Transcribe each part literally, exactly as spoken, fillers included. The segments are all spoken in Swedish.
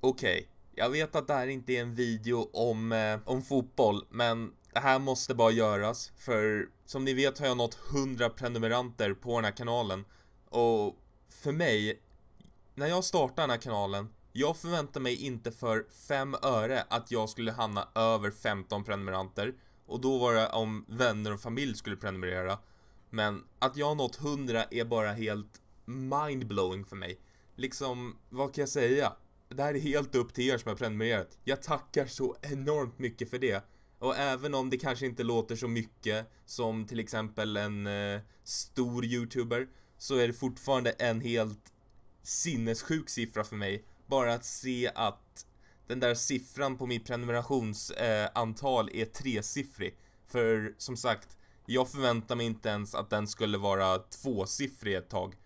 Okej, okay. Jag vet att det här inte är en video om, eh, om fotboll, men det här måste bara göras. För som ni vet har jag nått hundra prenumeranter på den här kanalen. Och för mig, när jag startade den här kanalen, jag förväntar mig inte för fem öre att jag skulle hamna över femton prenumeranter. Och då var det om vänner och familj skulle prenumerera. Men att jag har nått hundra är bara helt mindblowing för mig. Liksom, vad kan jag säga? Det här är helt upp till er som har prenumererat. Jag tackar så enormt mycket för det. Och även om det kanske inte låter så mycket som till exempel en eh, stor youtuber, så är det fortfarande en helt sinnessjuk siffra för mig. Bara att se att den där siffran på mitt prenumerationsantal eh, är tresiffrig. För som sagt, jag förväntar mig inte ens att den skulle vara tvåsiffrig ett tag.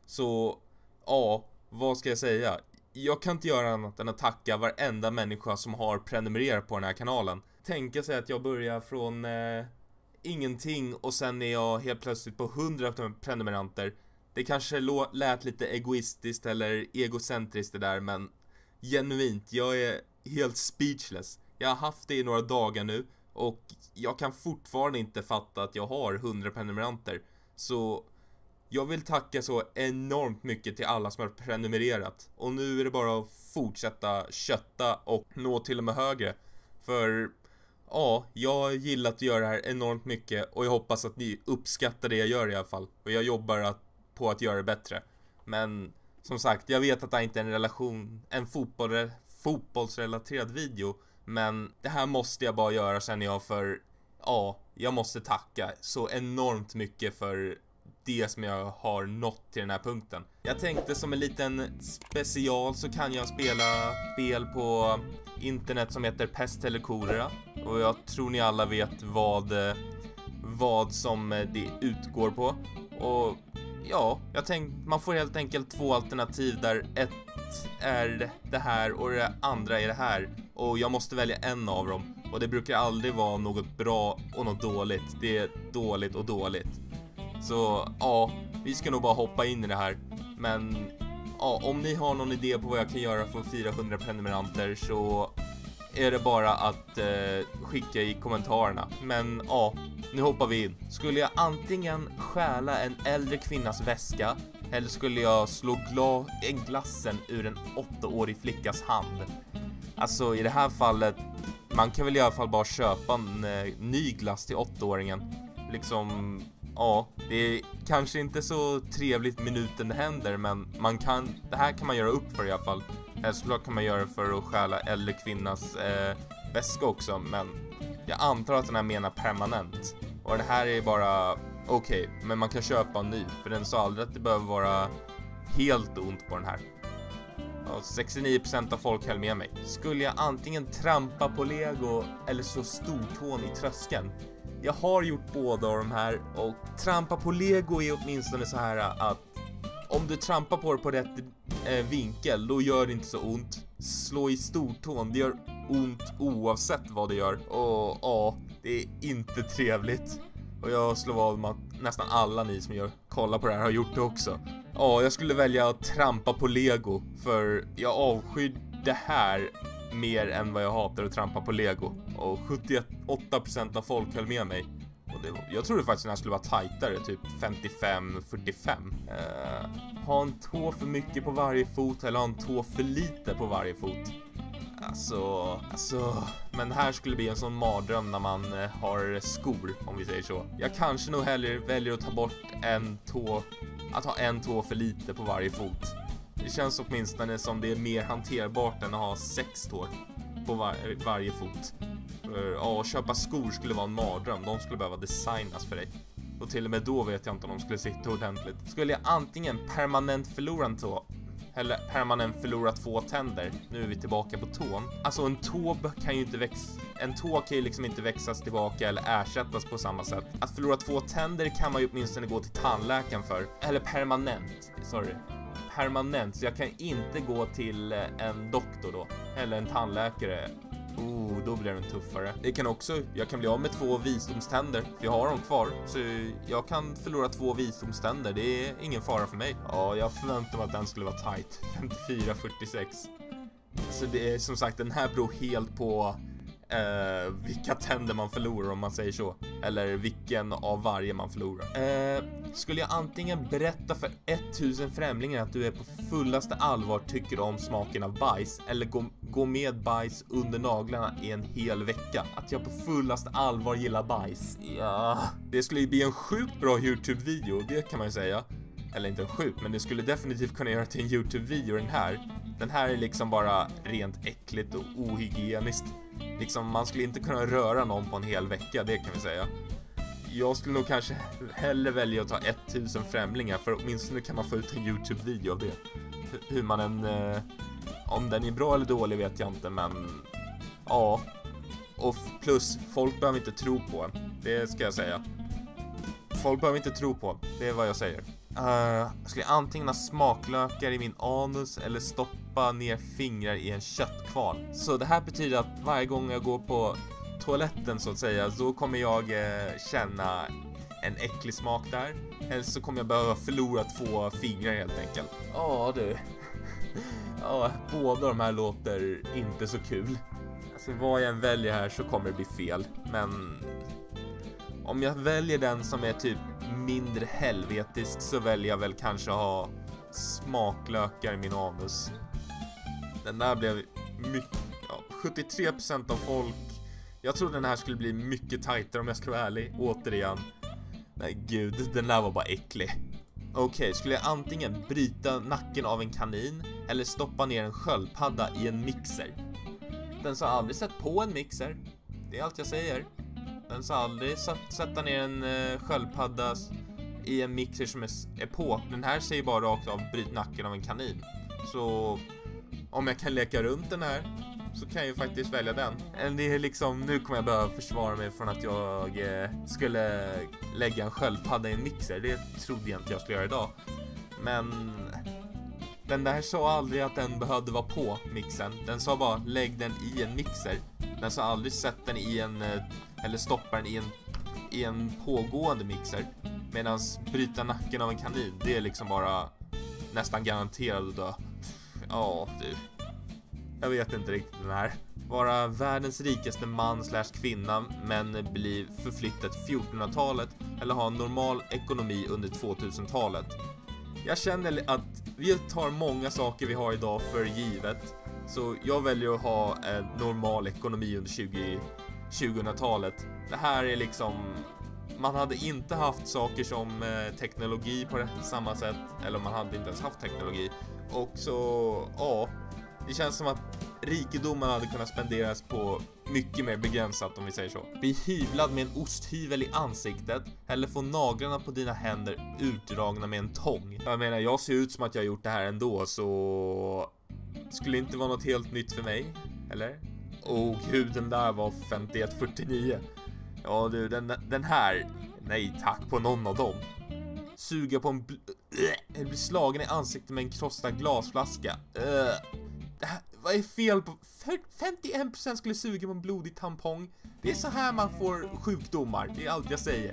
Så ja, vad ska jag säga? Jag kan inte göra annat än att tacka varenda människa som har prenumererat på den här kanalen. Tänka sig att jag börjar från eh, ingenting och sen är jag helt plötsligt på hundra prenumeranter. Det kanske lät lite egoistiskt eller egocentriskt det där, men genuint, jag är helt speechless. Jag har haft det i några dagar nu och jag kan fortfarande inte fatta att jag har hundra prenumeranter. Så jag vill tacka så enormt mycket till alla som har prenumererat. Och nu är det bara att fortsätta kötta och nå till och med högre. För ja, jag gillar att göra det här enormt mycket. Och jag hoppas att ni uppskattar det jag gör i alla fall. Och jag jobbar att, på att göra det bättre. Men som sagt, jag vet att det här inte är en relation, en fotboll, fotbollsrelaterad video. Men det här måste jag bara göra, känner jag, för ja, jag måste tacka så enormt mycket för det som jag har nått till den här punkten. Jag tänkte som en liten special så kan jag spela spel på internet som heter Pest eller Kolera. Och jag tror ni alla vet vad, vad som det utgår på. Och ja, jag tänkte man får helt enkelt två alternativ där ett är det här och det andra är det här. Och jag måste välja en av dem. Och det brukar aldrig vara något bra och något dåligt. Det är dåligt och dåligt. Så ja, vi ska nog bara hoppa in i det här. Men ja, om ni har någon idé på vad jag kan göra för fyrahundra prenumeranter så är det bara att eh, skicka i kommentarerna. Men ja, nu hoppar vi in. Skulle jag antingen stjäla en äldre kvinnas väska, eller skulle jag slå gla- en glassen ur en åttaårig flickas hand? Alltså i det här fallet, man kan väl i alla fall bara köpa en eh, ny glass till åttaåringen. Liksom, ja, det är kanske inte så trevligt minuten det händer, men man kan, det här kan man göra upp för i alla fall. Eller så kan man göra för att stjäla äldre kvinnas eh, väska också, men jag antar att den här menar permanent. Och det här är bara okej, okay, men man kan köpa en ny, för den sa aldrig att det behöver vara helt ont på den här. Och sextionio procent av folk höll med mig. Skulle jag antingen trampa på Lego eller slå stortån i tröskeln? Jag har gjort båda av de här, och trampa på Lego är åtminstone så här att om du trampar på det på rätt eh, vinkel, då gör det inte så ont. Slå i stortån, det gör ont oavsett vad det gör. Och ja, det är inte trevligt. Och jag slår vad med att nästan alla ni som gör, kolla på det här har gjort det också. Ja, jag skulle välja att trampa på Lego, för jag avskyr det här mer än vad jag hatar att trampa på Lego. Och sjuttioåtta procent av folk höll med mig. Och det var, jag trodde faktiskt att den här skulle vara tajtare, typ femtiofem fyrtiofem. Uh, ha en tå för mycket på varje fot eller ha en tå för lite på varje fot. Alltså, alltså, men här skulle bli en sån mardröm när man uh, har skor, om vi säger så. Jag kanske nog hellre väljer att ta bort en tå, att ha en tå för lite på varje fot. Det känns åtminstone som det är mer hanterbart än att ha sex tår på var- varje fot. För, ja, köpa skor skulle vara en mardröm. De skulle behöva designas för dig. Och till och med då vet jag inte om de skulle sitta ordentligt. Skulle jag antingen permanent förlora en tå, eller permanent förlora två tänder. Nu är vi tillbaka på tån. Alltså en tå kan ju inte växa. En tå kan ju liksom inte växas tillbaka eller ersättas på samma sätt. Att förlora två tänder kan man ju åtminstone gå till tandläkaren för. Eller permanent, sorry. Permanent, så jag kan inte gå till en doktor då. Eller en tandläkare. Oh, då blir den tuffare. Det kan också, jag kan bli av med två visdomständer, för jag har dem kvar. Så jag kan förlora två visdomständer, det är ingen fara för mig. Ja, jag förväntar mig att den skulle vara tight. femtiofyra fyrtiosex. Så det är som sagt, den här beror helt på eh, vilka tänder man förlorar, om man säger så. Eller vilken av varje man förlorar. Eh, skulle jag antingen berätta för tusen främlingar att du är på fullaste allvar tycker om smaken av bajs, eller gå, gå med bajs under naglarna i en hel vecka. Att jag på fullaste allvar gillar bajs. Ja, det skulle ju bli en sjukt bra YouTube-video, det kan man ju säga. Eller inte en sjukt, men det skulle definitivt kunna göra till en YouTube-video den här. Den här är liksom bara rent äckligt och ohygieniskt. Liksom, man skulle inte kunna röra någon på en hel vecka, det kan vi säga. Jag skulle nog kanske hellre välja att ta tusen främlingar, för åtminstone kan man få ut en YouTube-video av det. H- hur man än... Eh, om den är bra eller dålig vet jag inte, men... Ja. Och plus, folk behöver inte tro på en. Det ska jag säga. Folk behöver inte tro på en. Det är vad jag säger. Uh, skulle jag antingen ha smaklökar i min anus eller stoppa ner fingrar i en köttkvarn. Så det här betyder att varje gång jag går på toaletten så att säga, så kommer jag uh, känna en äcklig smak där. Eller så kommer jag behöva förlora två fingrar helt enkelt. Ja du. Ja, båda de här låter inte så kul. Alltså vad jag än väljer här så kommer det bli fel. Men om jag väljer den som är typ mindre helvetisk så väljer jag väl kanske ha smaklökar i min anus. Den där blev mycket, ja, sjuttiotre procent av folk. Jag trodde den här skulle bli mycket tajtare om jag ska vara ärlig. Återigen. Nej gud, den där var bara äcklig. Okej, okay, skulle jag antingen bryta nacken av en kanin eller stoppa ner en sköldpadda i en mixer? Den som aldrig sett på en mixer. Det är allt jag säger. Den ska aldrig sätta ner en uh, sköldpadda i en mixer som är, är på. Den här säger bara rakt av bryt nacken av en kanin. Så om jag kan leka runt den här så kan jag ju faktiskt välja den. Eller det är liksom, nu kommer jag behöva försvara mig från att jag eh, skulle lägga en sköldpadda i en mixer. Det trodde jag inte jag skulle göra idag. Men den där sa aldrig att den behövde vara på mixen. Den sa bara lägg den i en mixer. Den sa aldrig sätt den i en, eller stoppa den i en, i en pågående mixer. Medan bryta nacken av en kanin, det är liksom bara nästan garanterad att dö. Ja, du. Jag vet inte riktigt den här. Vara världens rikaste man slash kvinna men bli förflyttat fjortonhundratalet eller ha en normal ekonomi under tvåtusentalet. Jag känner att vi tar många saker vi har idag för givet. Så jag väljer att ha en normal ekonomi under tjugohundratalet. Det här är liksom... Man hade inte haft saker som eh, teknologi på det, samma sätt. Eller man hade inte ens haft teknologi. Och så, ja... Det känns som att rikedomen hade kunnat spenderas på mycket mer begränsat, om vi säger så. Bli hyvlad med en osthyvel i ansiktet eller få naglarna på dina händer utdragna med en tång. Jag menar, jag ser ut som att jag har gjort det här ändå, så skulle inte vara något helt nytt för mig, eller? Åh gud, den där var femtioett fyrtionio. Ja du, den, den här, nej tack på någon av dem. Suga på en bl- eller bli slagen i ansiktet med en krossad glasflaska. Uh. Det här, vad är fel på... femtioen procent skulle suga på en blodig tampong. Det är så här man får sjukdomar. Det är allt jag säger.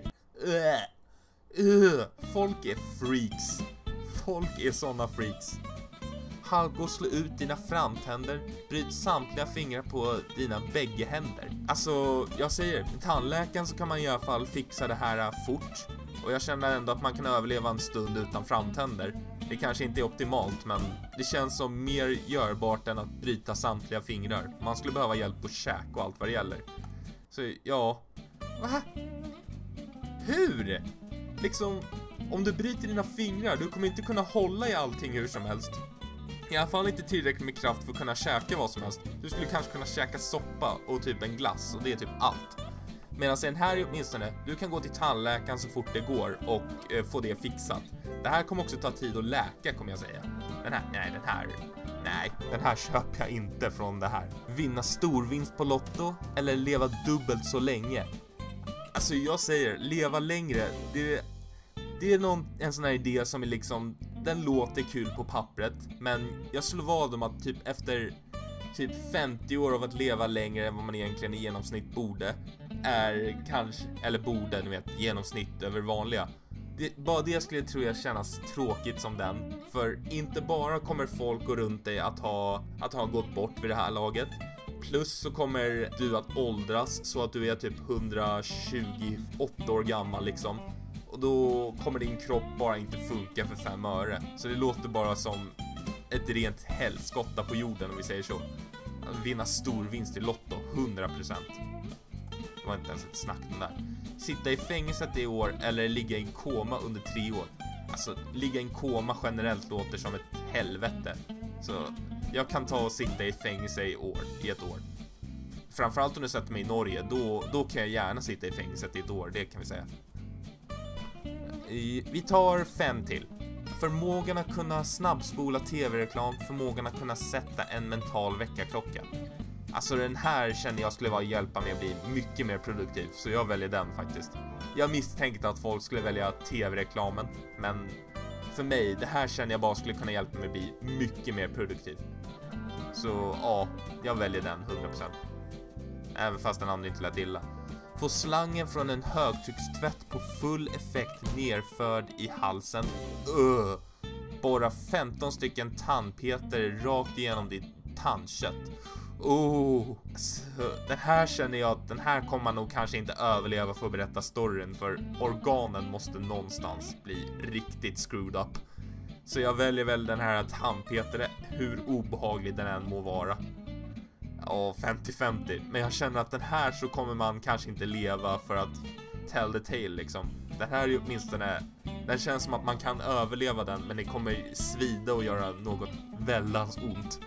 Uh. Uh. Folk är freaks. Folk är såna freaks. Halka och slå ut dina framtänder. Bryt samtliga fingrar på dina bägge händer. Alltså, jag säger, med tandläkaren så kan man i alla fall fixa det här fort. Och jag känner ändå att man kan överleva en stund utan framtänder. Det kanske inte är optimalt, men det känns som mer görbart än att bryta samtliga fingrar. Man skulle behöva hjälp på käk och allt vad det gäller. Så ja. Va? Hur? Liksom, om du bryter dina fingrar, du kommer inte kunna hålla i allting hur som helst. I alla fall inte tillräckligt med kraft för att kunna käka vad som helst. Du skulle kanske kunna käka soppa och typ en glass, och det är typ allt. Medan den här är åtminstone, du kan gå till tandläkaren så fort det går och eh, få det fixat. Det här kommer också ta tid att läka, kommer jag säga. Den här, nej den här, nej, den här köper jag inte från det här. Vinna storvinst på Lotto eller leva dubbelt så länge. Alltså jag säger, leva längre, det, det är någon, en sån här idé som är liksom, den låter kul på pappret. Men jag slår vad om att typ efter typ femtio år av att leva längre än vad man egentligen i genomsnitt borde är kanske, eller borde, ni vet, genomsnitt över vanliga, det, bara det skulle tror jag kännas tråkigt som den. För inte bara kommer folk gå runt dig att ha, att ha gått bort vid det här laget. Plus så kommer du att åldras så att du är typ hundratjugoåtta år gammal liksom. Och då kommer din kropp bara inte funka för fem öre. Så det låter bara som ett rent helskotta på jorden om vi säger så. Att vinna stor vinst i Lotto, hundra procent. Det var inte ens ett snack den där. Sitta i fängelset i år eller ligga i en koma under tre år. Alltså, ligga i en koma generellt låter som ett helvete. Så jag kan ta och sitta i fängelse i år, i ett år. Framförallt om du sätter mig i Norge, då, då kan jag gärna sitta i fängelset i ett år, det kan vi säga. Vi tar fem till. Förmågan att kunna snabbspola tv-reklam, förmågan att kunna sätta en mental väckarklocka. Alltså den här känner jag skulle vara hjälpa mig att bli mycket mer produktiv, så jag väljer den faktiskt. Jag misstänkte att folk skulle välja tv-reklamen, men för mig, det här känner jag bara skulle kunna hjälpa mig att bli mycket mer produktiv. Så ja, jag väljer den hundra procent. Även fast den andra inte lät illa. Få slangen från en högtryckstvätt på full effekt nerförd i halsen. Öh. Borra femton stycken tandpeter rakt igenom ditt tandkött. Oh, alltså, den här känner jag att den här kommer man nog kanske inte överleva för att berätta storyn, för organen måste någonstans bli riktigt screwed up. Så jag väljer väl den här tandpetare, hur obehaglig den än må vara. Ja, femtio femtio. Men jag känner att den här så kommer man kanske inte leva för att tell the tale liksom. Den här är åtminstone, den känns som att man kan överleva den, men det kommer svida och göra något väldans ont.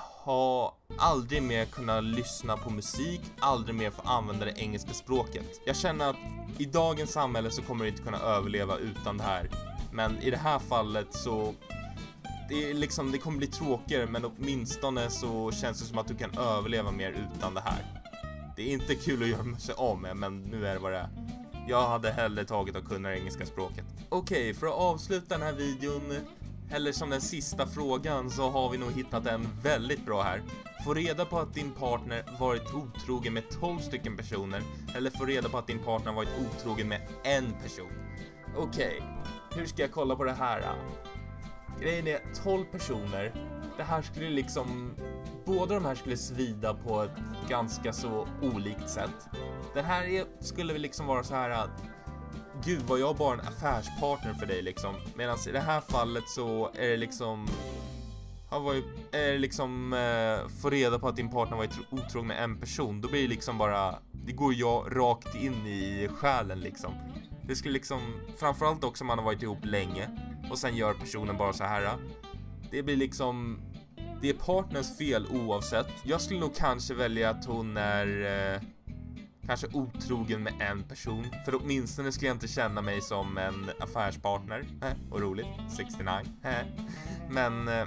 Ha aldrig mer kunna lyssna på musik, aldrig mer få använda det engelska språket. Jag känner att i dagens samhälle så kommer du inte kunna överleva utan det här. Men i det här fallet så det är liksom, det kommer bli tråkigare, men åtminstone så känns det som att du kan överleva mer utan det här. Det är inte kul att göra sig av med, men nu är det vad det är. Jag hade hellre tagit att kunna det engelska språket. Okej, okay, för att avsluta den här videon, eller som den sista frågan, så har vi nog hittat en väldigt bra här. Få reda på att din partner varit otrogen med tolv stycken personer, eller få reda på att din partner varit otrogen med en person. Okej, okay. Hur ska jag kolla på det här? Grejen är tolv personer. Det här skulle liksom, båda de här skulle svida på ett ganska så olikt sätt. Den här är, skulle liksom vara så här att gud, var jag bara en affärspartner för dig liksom. Medan i det här fallet så är det liksom har varit, är det liksom eh, få reda på att din partner varit otrogen med en person. Då blir det liksom bara, det går jag rakt in i själen liksom. Det skulle liksom, framförallt också om man har varit ihop länge och sen gör personen bara så här. Det blir liksom, det är partners fel oavsett. Jag skulle nog kanske välja att hon är eh, kanske otrogen med en person. För åtminstone skulle jag inte känna mig som en affärspartner. Eh, och roligt, sextionio. Eh. Men eh,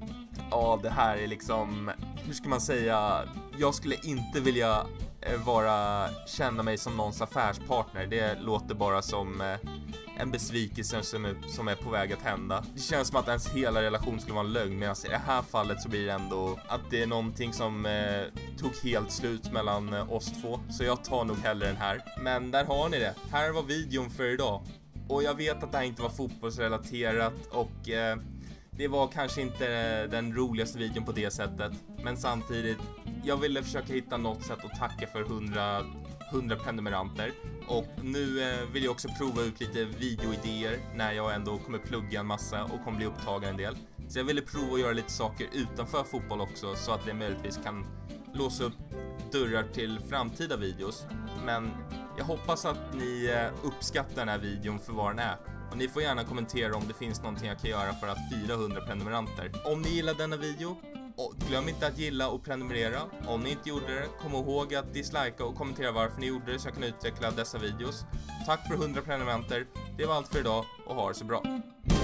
ja, det här är liksom, hur ska man säga, jag skulle inte vilja vara, känna mig som någons affärspartner. Det låter bara som eh, en besvikelse som är, som är på väg att hända. Det känns som att ens hela relation skulle vara en lögn, medan i det här fallet så blir det ändå att det är någonting som eh, tog helt slut mellan eh, oss två. Så jag tar nog hellre den här. Men där har ni det. Här var videon för idag. Och jag vet att det här inte var fotbollsrelaterat och eh, det var kanske inte den roligaste videon på det sättet. Men samtidigt, jag ville försöka hitta något sätt att tacka för hundra, hundra prenumeranter. Och nu eh, vill jag också prova ut lite videoidéer när jag ändå kommer plugga en massa och kommer bli upptagen en del. Så jag ville prova att göra lite saker utanför fotboll också, så att det möjligtvis kan låsa upp dörrar till framtida videos. Men jag hoppas att ni eh, uppskattar den här videon för vad den är. Och ni får gärna kommentera om det finns någonting jag kan göra för att fira hundra prenumeranter. Om ni gillar denna video, glöm inte att gilla och prenumerera. Om ni inte gjorde det, kom ihåg att dislika och kommentera varför ni gjorde det så jag kan utveckla dessa videos. Tack för hundra prenumeranter. Det var allt för idag och ha det så bra.